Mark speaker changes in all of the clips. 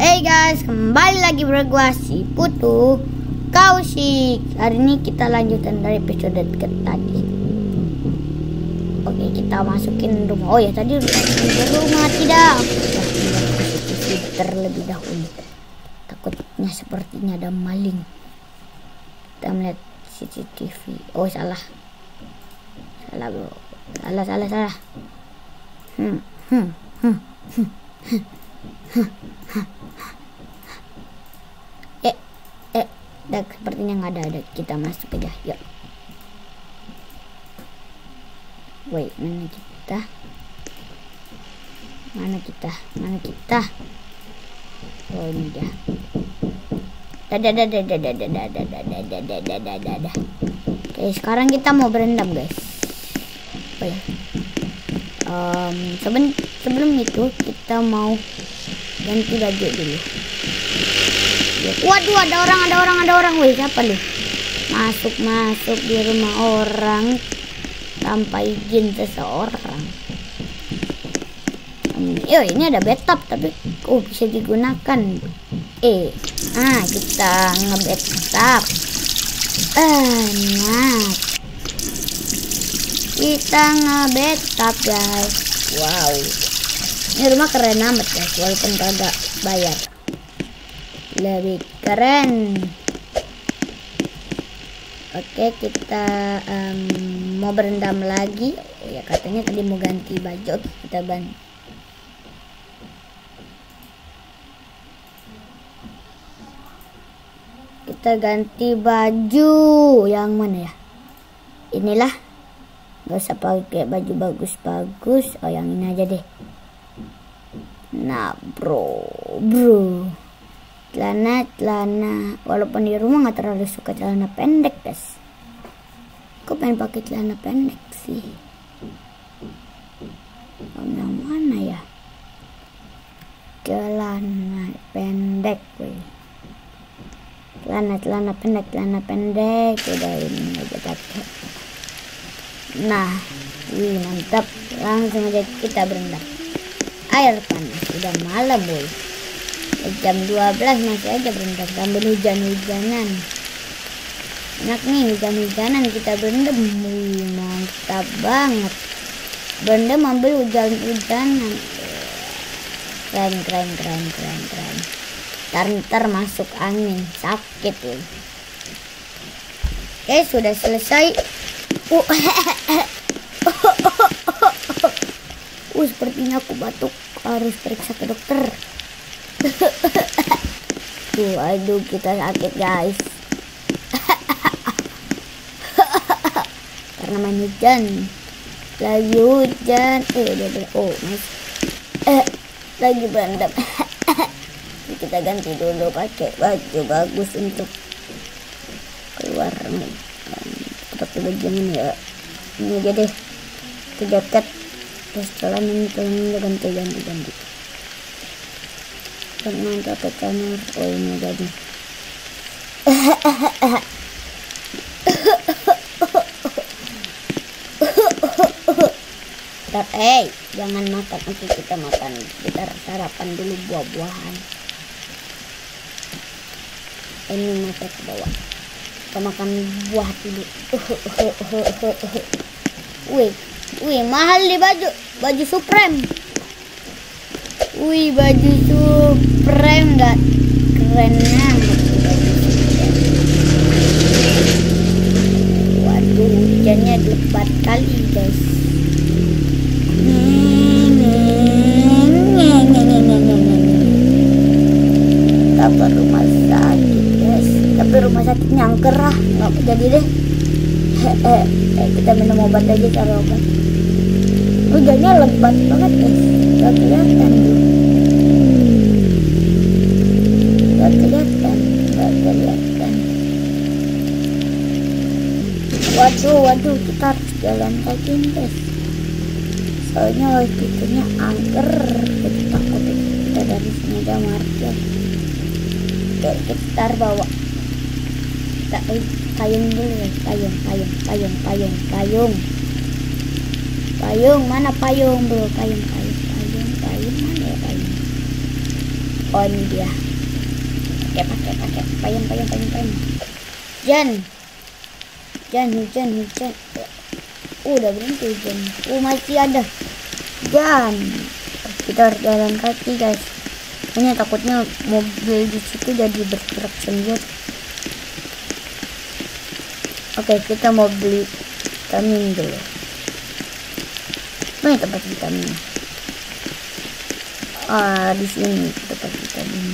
Speaker 1: Hey guys, kembali lagi bergua si Putu Kausik. Hari ini kita lanjutan dari episode tadi. Oke, kita masukin rumah. Oh ya, tadi rumah tidak. CCTV terlebih dahulu. Takutnya sepertinya ada maling. Kita melihat CCTV. Oh, salah bro. Salah. Sepertinya nggak ada. Kita masuk aja, yuk. Wait, mana kita? Oh, ini dia. Oke, sekarang kita mau berendam, guys. Oh ya. Sebelum itu kita mau ganti baju dulu. Waduh, ada orang. Wih, siapa lu? Masuk di rumah orang tanpa izin seseorang. Ini ada bathtub tapi bisa digunakan. Kita nge-bathtub. Kita nge-bathtub, guys. Wow. Ini rumah keren amat, guys, walaupun kagak bayar. Lebih keren. Oke, kita mau berendam lagi. Oh ya, katanya tadi mau ganti baju. Oke, kita ganti baju. Yang mana ya? Inilah. Gak usah pakai baju bagus. Oh, yang ini aja deh. Nah, bro. Celana. Walaupun di rumah nggak terlalu suka celana pendek, guys. Aku pengen pakai celana pendek sih. Yang mana ya? Celana pendek, weh. Celana pendek. Udah, ini aja pakai. Nah, mantap. Langsung aja kita berendam. Air panas. Udah malam, boy. Jam 12 masih aja berendam sambil hujan-hujanan. Enak nih, hujan-hujanan kita berendam. Mantap banget. Berendam ambil hujan-hujanan. Keren. Ntar masuk angin, sakit tuh. Oke, sudah selesai. Sepertinya aku batuk, harus periksa ke dokter. Aduh, kita sakit, guys. Karena main hujan. Lagi hujan. Lagi berendam. Kita ganti dulu pakai baju bagus untuk keluar. Pakai baju ini ya. Ini aja deh. Itu jaket. Terus setelah ini ganti. Karena pakai channel. Oh, ini jadi. Jangan makan, nanti kita makan. Kita sarapan dulu buah-buahan. Ini masuk ke bawah. Kita makan buah dulu. Wih, mahal di baju Supreme. Baju Supreme gak kerennya. Waduh, hujannya lebat kali, guys. Kita rumah sakit, guys. Tapi rumah sakitnya angker lah, nggak jadi deh. Kita minum obat aja, cari obat. Hujannya lebat banget, guys. Gak kelihatan. Waduh, kita harus jalan kaki, guys. Soalnya itunya angker. Jadi takut kita dari sini aja market. Oke, kita bawa payung dulu, guys. Payung mana payung, bro? Payung mana ya payung? Oh ini dia. Pakai payung. Hujan. Udah berhenti hujan. Masih ada hujan. Kita harus jalan kaki guys. Ini takutnya mobil di situ jadi bergerak sendiri. Oke, kita mau beli vitamin dulu. Mana tempat vitamin? Di sini tempat vitamin.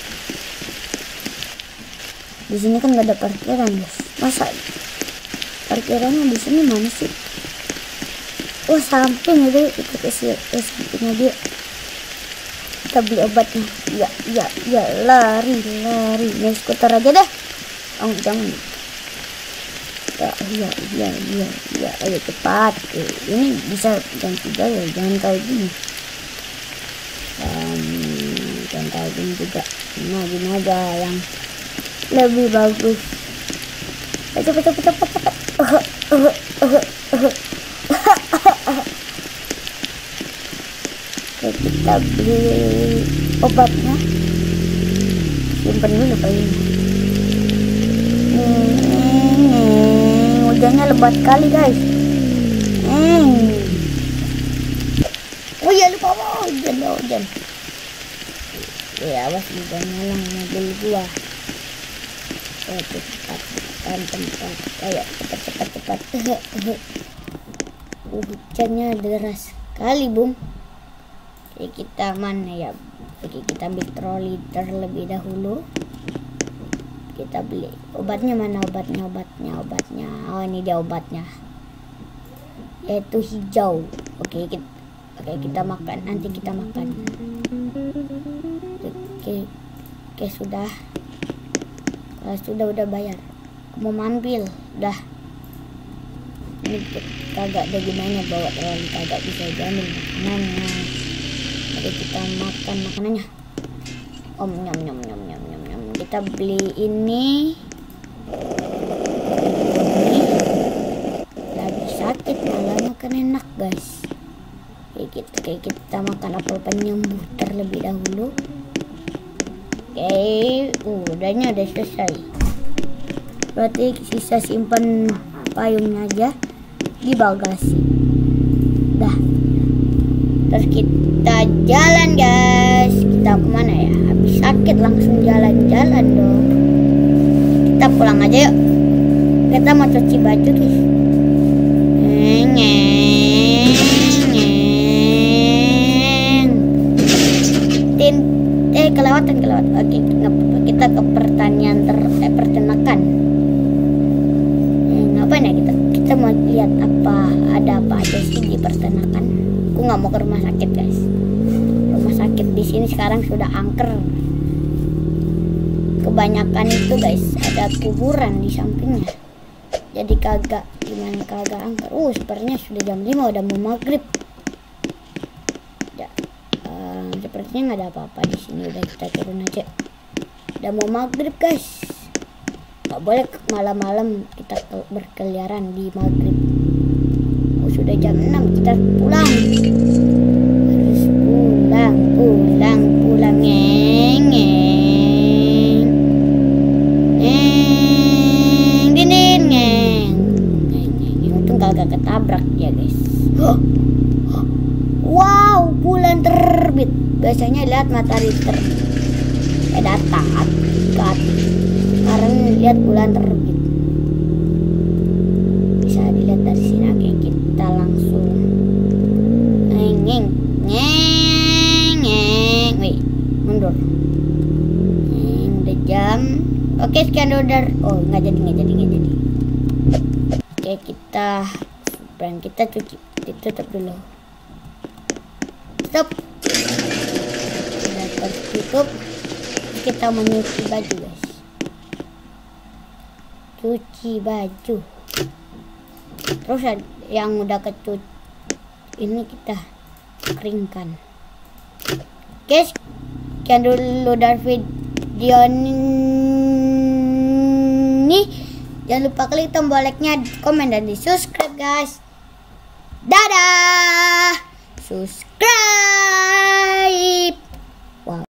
Speaker 1: Di sini kan nggak ada parkiran guys. Masa parkirannya di sini mana sih? Oh samping itu ikut sampingnya dia. Kita beli obatnya. Ya lari. Naik skuter aja deh. Oh jangan. Ya ayo cepat. Ini bisa ganti gaya, jangan kayak gini. Jangan kayak gini juga. Nah gini aja yang lebih bagus. Cepet. Oke, kita beli obatnya. Simpen dulu Pak ini. Hujannya lebat kali guys. Oh iya lupa hujan. Ya awas hujannya lang mobil gua. Cepat. Ayo cepat. Hujannya deras sekali Bung. Oke, kita mana ya? Oke, kita ambil troli terlebih dahulu. Kita beli obatnya. Mana obatnya? Oh ini dia obatnya, yaitu hijau. Oke kita makan. Nanti kita makan. Oke sudah. Kalau sudah udah bayar. Mau ambil udah. Ini kagak ada gunanya bawa troli, kagak bisa diambil makanannya. Jadi kita makan makanannya. Nyam. Kita beli ini. Lagi sakit malah makan enak guys. Kayak kita makan apel penyembuh terlebih dahulu. Udahnya udah selesai. Berarti sisa simpan payungnya aja di bagasi. Dah. Terus kita jalan guys. Kita kemana ya? Habis sakit langsung jalan-jalan dong. Kita pulang aja yuk. Kita mau cuci baju guys. Kelewatan. Oke, kita ke pertanian peternakan. Ngapain ya kita mau lihat ada apa aja sih di peternakan. Aku nggak mau ke rumah sakit guys. Rumah sakit di sini sekarang sudah angker. Kebanyakan itu guys ada kuburan di sampingnya. Jadi kagak angker. Sepertinya sudah jam 5 udah mau maghrib. Sepertinya nggak ada apa-apa di sini. Udah kita turun aja. Udah mau maghrib guys. Nggak boleh malam-malam kita berkeliaran di maghrib. Sudah jam 6 kita pulang. Harus pulang. Untung kagak ketabrak ya guys. Wow, bulan terbit. Biasanya lihat matahari datang. Sekarang lihat bulan terbit. Bisa dilihat dari sini. Oke, kita langsung wih, mundur. Udah jam. Oke, sekian order. Oh, nggak jadi. Oke, kita cuci. Ditutup dulu. Stop. Udah tertutup. Kita menyuci baju guys. Cuci baju. Terus yang udah kecut ini kita keringkan. Guys, sekian dulu dari video ini. Jangan lupa klik tombol like-nya, komen dan di subscribe guys. Dadah. Subscribe.